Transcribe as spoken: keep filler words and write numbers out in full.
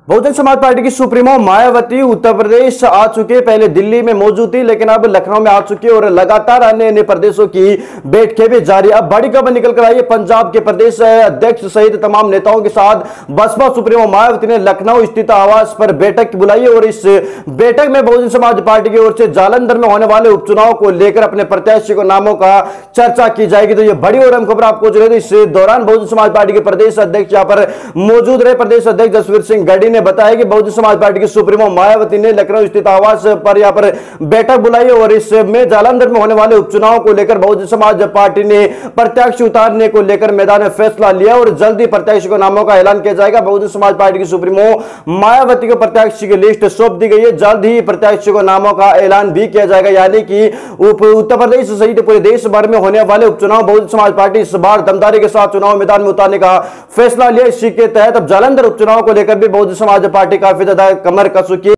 Bahujan Samaj party की supremo Mayawati Uttar Pradesh आ चुके, पहले दिल्ली में मौजूद थी लेकिन अब लखनऊ में आ चुकी और लगातार अन्य अन्य प्रदेशों की बैठकें भी जारी। अब बड़ी खबर निकल कर आई है, पंजाब के प्रदेश अध्यक्ष सहित तमाम नेताओं के साथ बसपा सुप्रीमो मायावती ने लखनऊ स्थित आवास पर बैठक बुलाई और इस बैठक में बहुजन समाज पार्टी की ओर से जालंधर में होने वाले उपचुनाव को लेकर अपने प्रत्याशी को नामों का चर्चा की जाएगी। तो यह बड़ी और अहम खबर आपको जो है इस दौरान बहुजन समाज पार्टी के प्रदेश अध्यक्ष यहां पर मौजूद रहे। प्रदेश अध्यक्ष जसवीर सिंह गढ़ी ने बताया कि बहुजन समाज पार्टी की सुप्रीमो मायावती ने लखनऊ स्थित आवास पर यहां पर बैठक बुलाई और इसमें जालंधर में होने वाले उपचुनाव को लेकर बहुजन समाज पार्टी ने प्रत्याशी उतारने को लेकर मैदान में फैसला लिया और जल्द ही प्रत्याशी को नामों का ऐलान किया जाएगा। बहुजन समाज पार्टी की सुप्रीमो मायावती को प्रत्याशी की लिस्ट सौंप दी गई है, जल्द ही प्रत्याशी को नामों का ऐलान भी किया जाएगा। यानी कि उत्तर प्रदेश सहित पूरे देश भर में होने वाले उपचुनाव बहुजन समाज पार्टी इस बार दमदारी के साथ चुनाव मैदान में उतारने का फैसला लिया। इसी के तहत अब जालंधर उपचुनाव को लेकर भी बहुजन समाज पार्टी काफी ज्यादा कमर कस चुकी है।